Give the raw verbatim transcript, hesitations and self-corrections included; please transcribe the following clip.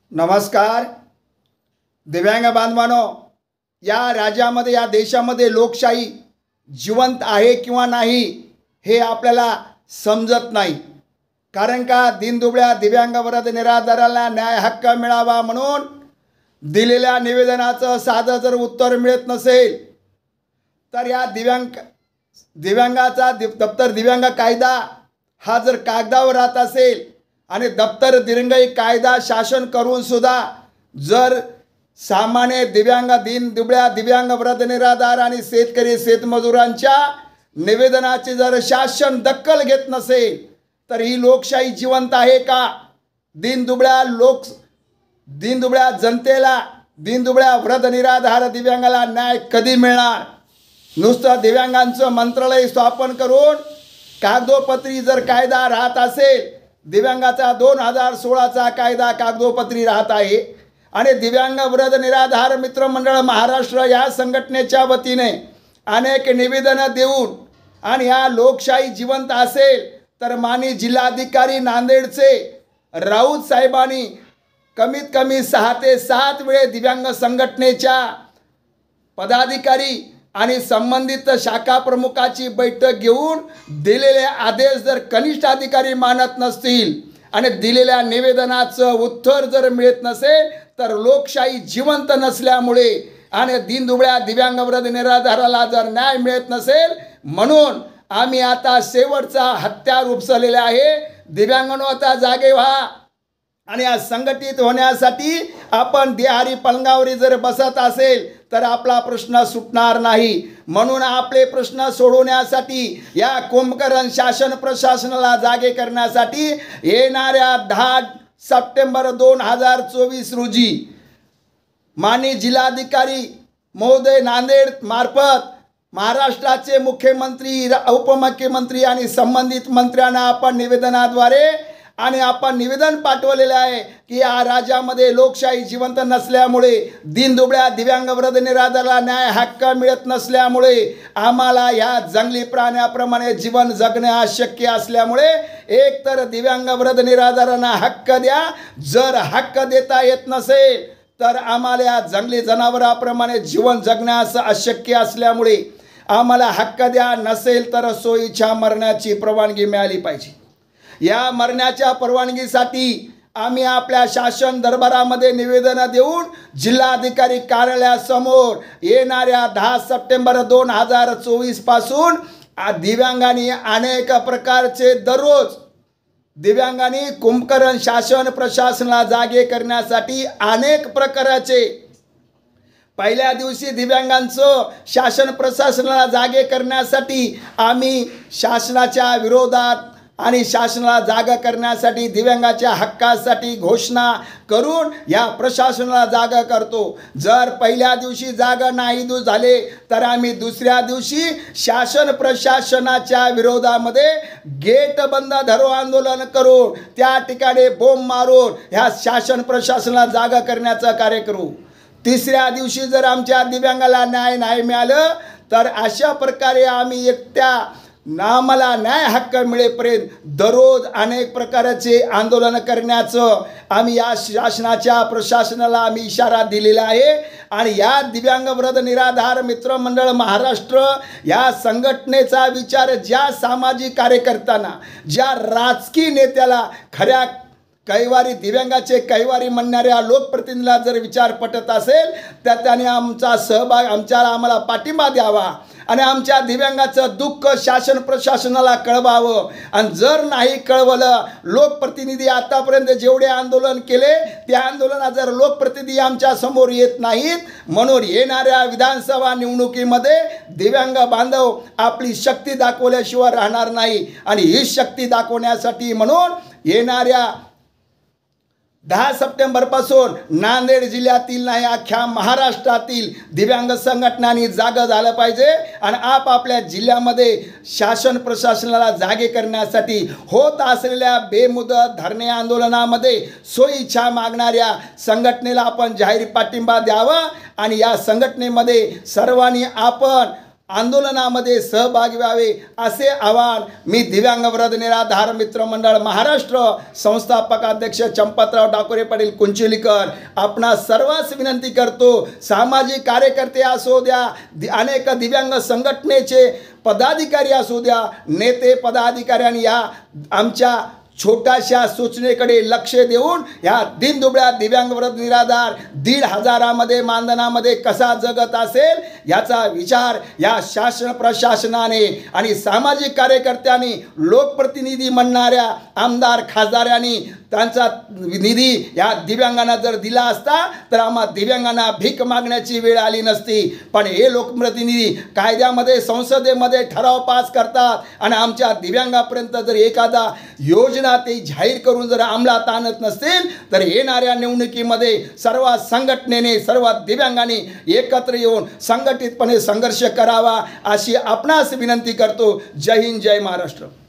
नमस्कार दिव्यांग बांधवांनो, या राज्यामध्ये या देशामध्ये लोकशाही जिवंत आहे किंवा नाही हे आपल्याला समजत नाही. कारण का दीनदुबळ्या दिव्यांग वृद्ध निराधाराला न्याय हक्क मिळावा म्हणून दिलेल्या निवेदनाचं साधं जर उत्तर मिळत नसेल तर या दिव्यांग दिव्यांगाचा दप्तर दिव्यांग कायदा हा जर कागदावर राहत असेल आणि दप्तर दिरंगाई कायदा शासन करून सुद्धा जर सामान्य दिव्यांग दीन दुबळ्या दिव्यांग वृद्ध निराधार आणि शेतकरी शेतमजुरांच्या निवेदनाची जर शासन दखल घेत नसेल तर ही लोकशाही जिवंत आहे का? दीन दुबळ्या लोक दीन दुबळ्या जनतेला दीन दुबळ्या वृद्ध निराधार दिव्यांगाला न्याय कधी मिळणार? नुसतं दिव्यांगांचं मंत्रालय स्थापन करून कागदोपत्री जर कायदा राहत असेल, दिव्यांगाचा दोन हजार सोळाचा कायदा कागदोपत्री राहत आहे आणि दिव्यांग वृद्ध निराधार मित्रमंडळ महाराष्ट्र या संघटनेच्या वतीने अनेक निवेदनं देऊन आणि या लोकशाही जिवंत असेल तर माननीय जिल्हाधिकारी नांदेडचे राऊत साहेबांनी कमीत कमी सहा ते सात वेळे दिव्यांग संघटनेच्या पदाधिकारी आणि संबंधित शाखा प्रमुखाची बैठक घेऊन दिलेले आदेश जर कनिष्ठ अधिकारी मानत नसतील आणि दिलेल्या निवेदनाचं उत्तर जर मिळत नसेल तर लोकशाही जिवंत नसल्यामुळे आणि दीनदुबळ्या दिव्यांग वृद्ध निराधाराला जर न्याय मिळत नसेल म्हणून आम्ही आता शेवटचा हत्यार उपसलेले आहे. दिव्यांगांनो आता जागे व्हा आणि या संघटित होण्यासाठी आपण देहारी पलंगावरी जर बसत असेल तर आपला प्रश्न सुटणार नाही. म्हणून आपले प्रश्न सोडवण्यासाठी या कुंभकर्ण शासन प्रशासनाला जागे करण्यासाठी येणाऱ्या दहा सप्टेंबर दोन हजार चोवीस रोजी माननीय जिल्हाधिकारी महोदय नांदेड मार्फत महाराष्ट्राचे मुख्यमंत्री उपमुख्यमंत्री आणि संबंधित मंत्र्यांना आपण निवेदनाद्वारे आणि आपण निवेदन पाठवलेले आहे की या राज्यामध्ये लोकशाही जिवंत नसल्यामुळे दीनदुबळ्या दिव्यांग वृद्ध निराधाराला न्याय हक्क मिळत नसल्यामुळे आम्हाला ह्या जंगली प्राण्याप्रमाणे जीवन जगणे अशक्य असल्यामुळे एक तर दिव्यांग वृद्ध निराधारांना हक्क द्या, जर हक्क देता येत नसेल तर आम्हाला या जंगली जनावराप्रमाणे जीवन जगण्यास अशक्य असल्यामुळे आम्हाला हक्क द्या, नसेल तर सोयीच्या मरण्याची परवानगी मिळाली पाहिजे. या मरण्याच्या परवानगीसाठी आम्ही आपल्या शासन दरबारामध्ये निवेदन देऊन जिल्हाधिकारी कार्यालयासमोर येणाऱ्या दहा सप्टेंबर दोन हजार चोवीस पासून दिव्यांगांनी अनेक प्रकारचे दररोज दिव्यांगांनी कुंभकर्ण शासन प्रशासनाला जागे करण्यासाठी अनेक प्रकारचे पहिल्या दिवशी दिव्यांगांचं शासन प्रशासनाला जागे करण्यासाठी आम्ही शासनाच्या विरोधात आणि शासनाला जागा करण्यासाठी दिव्यांगाच्या हक्कासाठी घोषणा करून या प्रशासनाला जागा करतो. जर पहिल्या दिवशी जागा नाही दु झाले तर आम्ही दुसऱ्या दिवशी शासन प्रशासनाच्या विरोधामध्ये गेट बंद धरो आंदोलन करून त्या ठिकाणी बोंब मारून ह्या शासन प्रशासनाला जागा करण्याचं कार्य करू. तिसऱ्या दिवशी जर आमच्या दिव्यांगाला न्याय नाही मिळालं तर अशा प्रकारे आम्ही एकट्या आम्हाला न्याय हक्क मिळेपर्यंत दररोज अनेक प्रकारचे आंदोलन करण्याचं आम्ही या शासनाच्या प्रशासनाला आम्ही इशारा दिलेला आहे. आणि या दिव्यांग वृद्ध निराधार मित्रमंडळ महाराष्ट्र या संघटनेचा विचार ज्या सामाजिक कार्यकर्त्यांना, ज्या राजकीय नेत्याला, खऱ्या कैवारी दिव्यांगाचे कैवारी म्हणणाऱ्या लोकप्रतिनिधीला जर विचार पटत असेल तर त्याने आमचा सहभाग आमच्याला आम्हाला पाठिंबा द्यावा आणि आमच्या दिव्यांगाचं दुःख शासन प्रशासनाला कळवावं. आणि जर नाही कळवलं, लोकप्रतिनिधी आतापर्यंत जेवढे आंदोलन केले त्या आंदोलनात जर लोकप्रतिनिधी आमच्या समोर येत नाहीत म्हणून येणाऱ्या विधानसभा निवडणुकीमध्ये दिव्यांग बांधव आपली शक्ती दाखवल्याशिवाय राहणार नाही. आणि ही शक्ती दाखवण्यासाठी म्हणून येणाऱ्या दहा सप्टेंबरपासून नांदेड जिल्ह्यातील नाही अख्ख्या महाराष्ट्रातील दिव्यांग संघटनांनी जागा झालं पाहिजे आणि आपापल्या जिल्ह्यामध्ये शासन प्रशासनाला जागे करण्यासाठी होत असलेल्या बेमुदत धरणे आंदोलनामध्ये सोयीच्या मागणाऱ्या संघटनेला आपण जाहीर पाठिंबा द्यावा. आणि या संघटनेमध्ये सर्वांनी आपण आंदोलनामध्ये सहभागी व्हावे असे आवाहन मी दिव्यांग वृद्ध निराधार मित्र मंडळ महाराष्ट्र संस्थापक अध्यक्ष चंपतराव डाकोरे पाटील कुंचिलीकर आपणा सर्वांस विनंती करतो। सामाजिक कार्यकर्ते असू द्या, अनेक दिव्यांग संघटनेचे पदाधिकारी असू द्या, नेते पदाधिकाऱ्यांनी या आमच्या छोट्याशा सूचनेकडे लक्ष देऊन या दीनदुबळ्या दिव्यांग वृद्ध निराधार दीड हजारामध्ये मानधनामध्ये कसा जगत असेल याचा विचार या शासन प्रशासनाने आणि सामाजिक कार्यकर्त्यांनी लोकप्रतिनिधी म्हणणाऱ्या आमदार खासदारांनी त्यांचा निधी या दिव्यांगांना जर दिला असता तर आम्हा दिव्यांगांना भीक मागण्याची वेळ आली नसती। पण हे लोकप्रतिनिधी कायद्यामध्ये संसदेमध्ये ठराव पास करतात आणि आमच्या दिव्यांगापर्यंत जर एखादा योजना ते जाहीर करून जर अंमलात आणत नसतील तर येणाऱ्या निवडणुकीमध्ये सर्व संघटनेने सर्व दिव्यांगांनी एकत्र येऊन संघटितपणे संघर्ष करावा अशी आपणास विनंती करतो। जय हिंद, जय महाराष्ट्र।